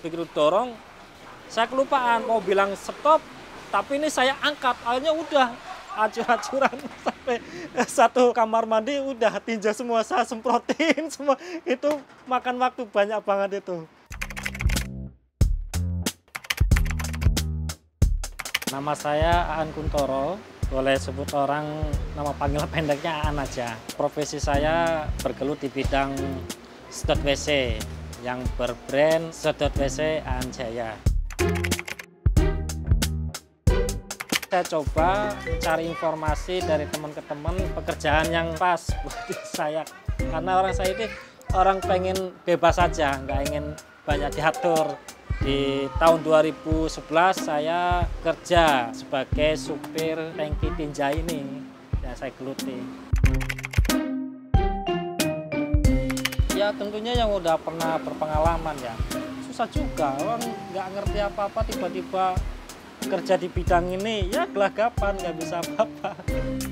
begitu dorong, saya kelupaan mau bilang stop, tapi ini saya angkat, akhirnya udah acur-acuran sampai satu kamar mandi udah tinja semua, saya semprotin semua, itu makan waktu banyak banget itu. Nama saya Aan Kuntoro, boleh sebut orang nama panggil pendeknya Aan aja. Profesi saya bergelut di bidang sedot WC yang berbrand Sedot WC Aan Jaya. Saya coba mencari informasi dari teman ke teman pekerjaan yang pas buat saya. Karena orang saya ini orang pengen bebas saja, nggak ingin banyak diatur. Di tahun 2011 saya kerja sebagai supir tangki tinja ini, ya saya geluti. Ya tentunya yang udah pernah berpengalaman ya, susah juga, orang nggak ngerti apa-apa tiba-tiba kerja di bidang ini, ya gelagapan, nggak bisa apa-apa.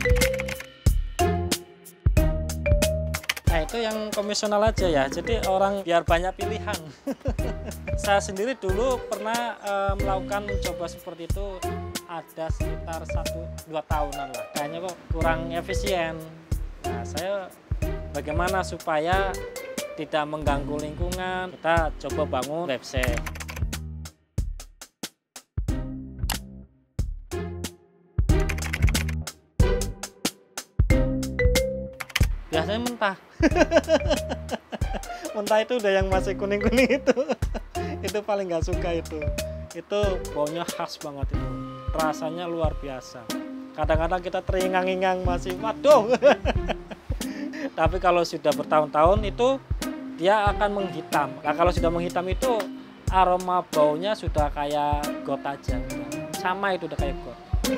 Nah itu yang komisional aja ya, jadi orang biar banyak pilihan. Saya sendiri dulu pernah melakukan mencoba seperti itu ada sekitar 1-2 tahunan lah. Kayaknya kok kurang efisien. Nah saya bagaimana supaya tidak mengganggu lingkungan, kita coba bangun website. Biasanya mentah. Mentah itu udah yang masih kuning-kuning itu paling nggak suka itu baunya khas banget itu, rasanya luar biasa, kadang-kadang kita teringang-ingang masih waduh. Tapi kalau sudah bertahun-tahun itu dia akan menghitam. Nah kalau sudah menghitam itu aroma baunya sudah kayak got aja, sama itu udah kayak got.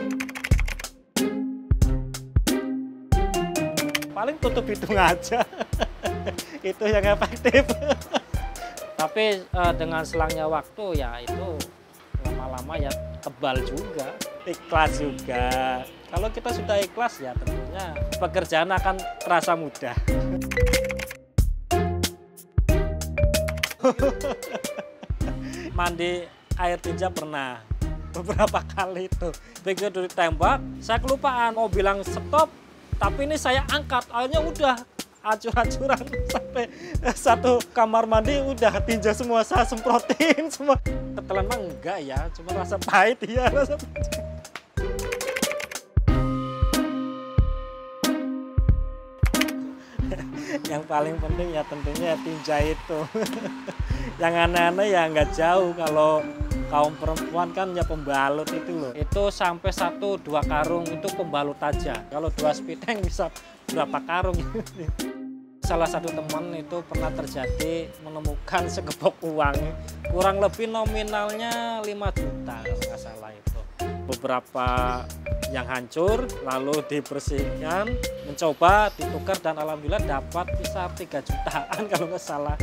Paling tutup hidung aja. Itu yang efektif. Tapi dengan selangnya waktu ya itu lama-lama ya tebal juga, ikhlas juga. Kalau kita sudah ikhlas ya tentunya pekerjaan akan terasa mudah. Mandi air tinja pernah beberapa kali itu. Begitu ditembak, saya kelupaan mau bilang stop, tapi ini saya angkat, akhirnya udah acur-acuran sampai satu kamar mandi udah tinja semua, saya semprotin semua. Ketelan mah enggak ya, cuma rasa pahit ya, rasa pahit. Yang paling penting ya tentunya tinja itu. Yang aneh-aneh ya nggak jauh, kalau kaum perempuan kan ya pembalut itu loh. Itu sampai 1-2 karung itu pembalut aja. Kalau 2 spiteng bisa berapa karung. Salah satu teman itu pernah terjadi menemukan segepok uang. Kurang lebih nominalnya 5 juta kalau nggak salah itu. Beberapa yang hancur lalu dibersihkan, mencoba ditukar dan alhamdulillah dapat bisa 3 jutaan kalau nggak salah.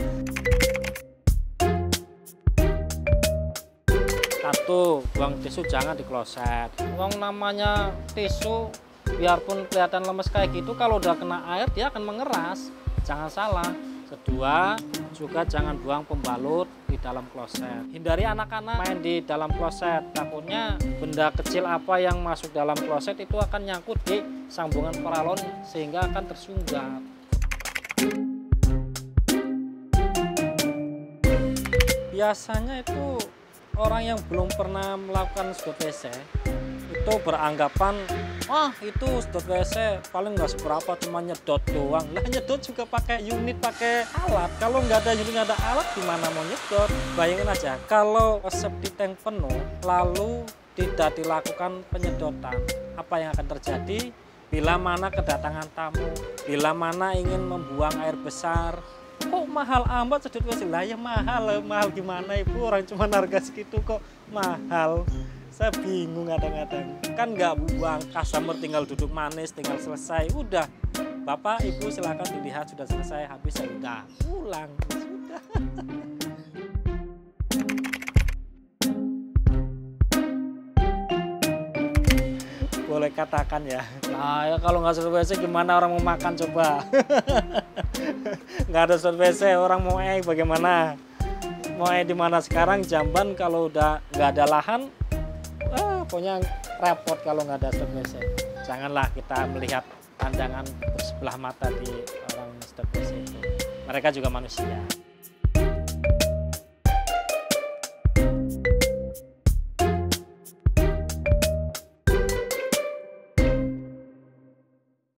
Satu, buang tisu jangan di kloset. Uang namanya tisu, biarpun kelihatan lemes kayak gitu, kalau udah kena air dia akan mengeras. Jangan salah. Kedua, juga jangan buang pembalut di dalam kloset. Hindari anak-anak main di dalam kloset. Takutnya benda kecil apa yang masuk dalam kloset itu akan nyangkut di sambungan paralon sehingga akan tersumbat. Biasanya itu orang yang belum pernah melakukan sedot WC itu beranggapan, wah itu sedot WC paling nggak seberapa, cuma nyedot doang. Lah nyedot juga pakai unit, pakai alat. Kalau nggak ada unit, nggak ada alat, gimana mau nyedot? Bayangin aja, kalau septic tank penuh lalu tidak dilakukan penyedotan, apa yang akan terjadi? Bila mana kedatangan tamu, bila mana ingin membuang air besar, kok mahal amat sedot WC? Lah ya mahal gimana ibu, orang cuma harga segitu kok mahal. Saya bingung kadang-kadang. Kan nggak buang, customer tinggal duduk manis, tinggal selesai, udah. Bapak, Ibu silakan dilihat sudah selesai, habis ya udah pulang. Sudah. Boleh katakan ya. Nah ya kalau nggak sedot WC gimana orang mau makan coba? Nggak ada sedot WC, orang mau bagaimana? mau di mana sekarang Jamban kalau udah nggak ada lahan, pokoknya repot kalau nggak ada stok WC. Janganlah kita melihat pandangan bersebelah mata di orang stok WC itu. Mereka juga manusia.